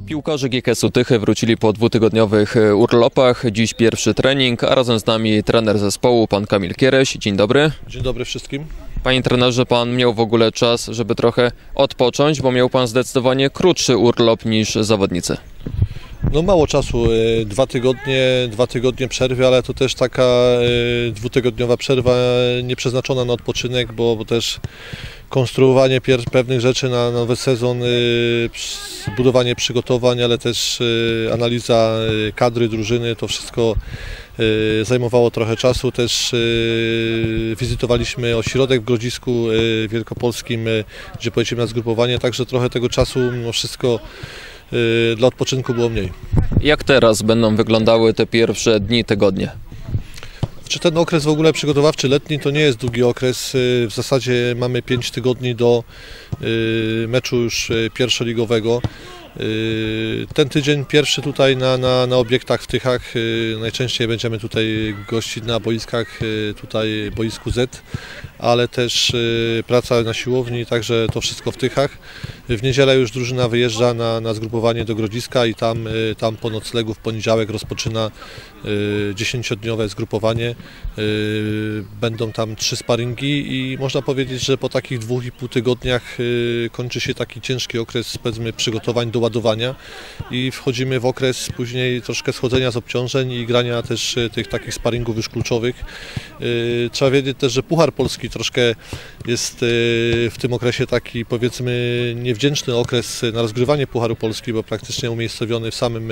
Piłkarze GKS-u Tychy wrócili po dwutygodniowych urlopach. Dziś pierwszy trening, a razem z nami trener zespołu, pan Kamil Kiereś. Dzień dobry. Dzień dobry wszystkim. Panie trenerze, pan miał w ogóle czas, żeby trochę odpocząć, bo miał pan zdecydowanie krótszy urlop niż zawodnicy. No mało czasu, dwa tygodnie przerwy, ale to też taka dwutygodniowa przerwa nieprzeznaczona na odpoczynek, bo też konstruowanie pewnych rzeczy na nowy sezon, budowanie przygotowań, ale też analiza kadry, drużyny, to wszystko zajmowało trochę czasu. Też wizytowaliśmy ośrodek w Grodzisku Wielkopolskim, gdzie pojedziemy na zgrupowanie, także trochę tego czasu mimo wszystko dla odpoczynku było mniej. Jak teraz będą wyglądały te pierwsze dni, tygodnie? Czy ten okres w ogóle przygotowawczy letni to nie jest długi okres. W zasadzie mamy 5 tygodni do meczu już pierwszoligowego. Ten tydzień pierwszy tutaj na obiektach w Tychach. Najczęściej będziemy tutaj gościć na boiskach, tutaj boisku Z, ale też praca na siłowni, także to wszystko w Tychach. W niedzielę już drużyna wyjeżdża na zgrupowanie do Grodziska i tam po noclegu w poniedziałek rozpoczyna 10-dniowe zgrupowanie. Będą tam 3 sparingi i można powiedzieć, że po takich 2,5 tygodniach kończy się taki ciężki okres, powiedzmy, przygotowań do ładowania i wchodzimy w okres później troszkę schodzenia z obciążeń i grania też tych takich sparingów już kluczowych. Trzeba wiedzieć też, że Puchar Polski troszkę jest w tym okresie taki, powiedzmy, niewdzięczny okres na rozgrywanie Pucharu Polski, bo praktycznie umiejscowiony w samym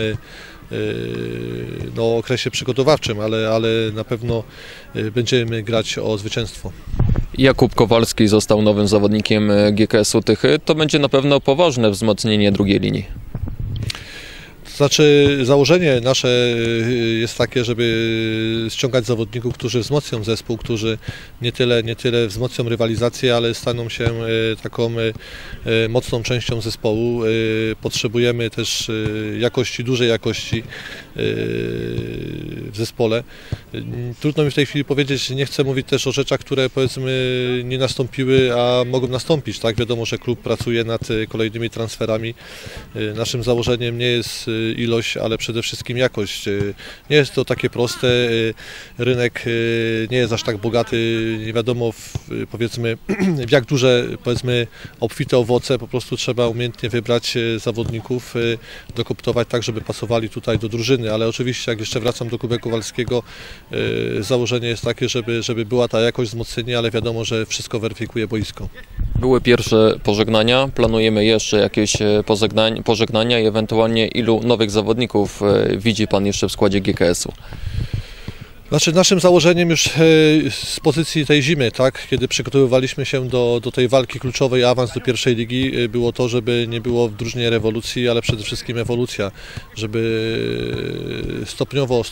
okresie przygotowawczym, ale na pewno będziemy grać o zwycięstwo. Jakub Kowalski został nowym zawodnikiem GKS-u Tychy. To będzie na pewno poważne wzmocnienie drugiej linii. Znaczy, założenie nasze jest takie, żeby ściągać zawodników, którzy wzmocnią zespół, którzy nie tyle wzmocnią rywalizację, ale staną się taką mocną częścią zespołu. Potrzebujemy też jakości, dużej jakości w zespole. Trudno mi w tej chwili powiedzieć, nie chcę mówić też o rzeczach, które, powiedzmy, nie nastąpiły, a mogą nastąpić. Tak? Wiadomo, że klub pracuje nad kolejnymi transferami. Naszym założeniem nie jest ilość, ale przede wszystkim jakość. Nie jest to takie proste, rynek nie jest aż tak bogaty, nie wiadomo powiedzmy w jak duże, powiedzmy, obfite owoce, po prostu trzeba umiejętnie wybrać zawodników, dokoptować tak, żeby pasowali tutaj do drużyny, ale oczywiście, jak jeszcze wracam do Kuby Kowalskiego, założenie jest takie, żeby była ta jakość, wzmocnienie, ale wiadomo, że wszystko weryfikuje boisko. Były pierwsze pożegnania, planujemy jeszcze jakieś pożegnania i ewentualnie ilu nowych zawodników widzi pan jeszcze w składzie GKS-u? Znaczy, naszym założeniem już z pozycji tej zimy, tak, kiedy przygotowywaliśmy się do tej walki kluczowej, awans do pierwszej ligi, było to, żeby nie było w drużynie rewolucji, ale przede wszystkim ewolucja, żeby stopniowo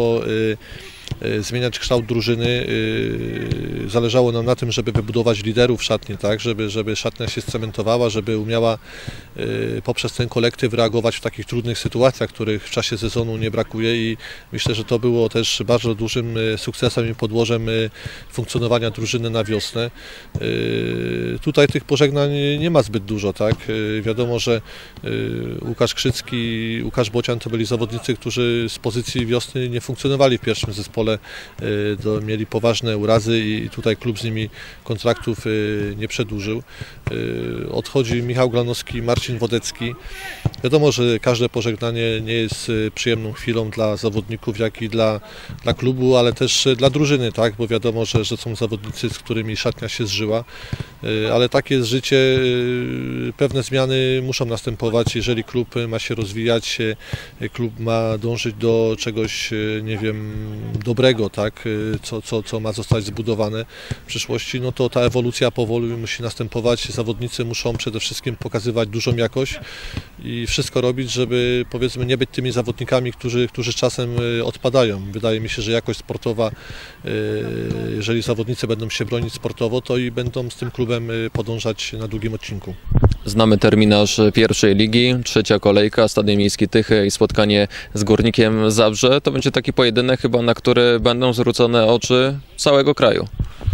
zmieniać kształt drużyny. Zależało nam na tym, żeby wybudować liderów szatni, tak, żeby szatnia się scementowała, żeby umiała poprzez ten kolektyw reagować w takich trudnych sytuacjach, których w czasie sezonu nie brakuje i myślę, że to było też bardzo dużym sukcesem i podłożem funkcjonowania drużyny na wiosnę. Tutaj tych pożegnań nie ma zbyt dużo, tak. Wiadomo, że Łukasz Krzycki, Łukasz Bocian to byli zawodnicy, którzy z pozycji wiosny nie funkcjonowali w pierwszym zespole, mieli poważne urazy i tutaj klub z nimi kontraktów nie przedłużył. Odchodzi Michał Glanowski, Marcin Wodecki. Wiadomo, że każde pożegnanie nie jest przyjemną chwilą dla zawodników, jak i dla klubu, ale też dla drużyny, tak? Bo wiadomo, że są zawodnicy, z którymi szatnia się zżyła, ale takie jest życie. Pewne zmiany muszą następować, jeżeli klub ma się rozwijać, klub ma dążyć do czegoś, nie wiem, dobrego, tak? Co ma zostać zbudowane w przyszłości, no to ta ewolucja powoli musi następować. Zawodnicy muszą przede wszystkim pokazywać dużą jakość i wszystko robić, żeby, powiedzmy, nie być tymi zawodnikami, którzy czasem odpadają. Wydaje mi się, że jakość sportowa, jeżeli zawodnicy będą się bronić sportowo, to i będą z tym klubem podążać na długim odcinku. Znamy terminarz pierwszej ligi, trzecia kolejka, Stadion Miejski Tychy i spotkanie z Górnikiem Zabrze. To będzie taki pojedynek chyba, na który będą zwrócone oczy całego kraju.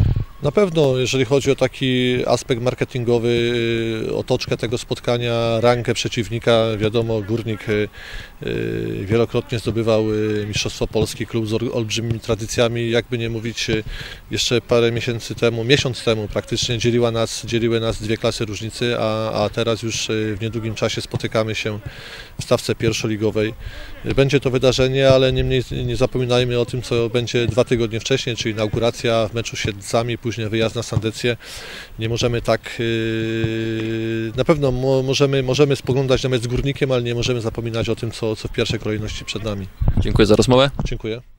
Na pewno, jeżeli chodzi o taki aspekt marketingowy, otoczkę tego spotkania, rankę przeciwnika, wiadomo, Górnik wielokrotnie zdobywał Mistrzostwo Polski, klub z olbrzymimi tradycjami, jakby nie mówić, jeszcze parę miesięcy temu, miesiąc temu praktycznie dzieliły nas dwie klasy różnicy, a teraz już w niedługim czasie spotykamy się w stawce pierwszoligowej. Będzie to wydarzenie, ale niemniej nie zapominajmy o tym, co będzie 2 tygodnie wcześniej, czyli inauguracja w meczu z Siedlcami, później wyjazd na Sandecję. Nie możemy tak, na pewno możemy spoglądać na mecz z Górnikiem, ale nie możemy zapominać o tym, co w pierwszej kolejności przed nami. Dziękuję za rozmowę. Dziękuję.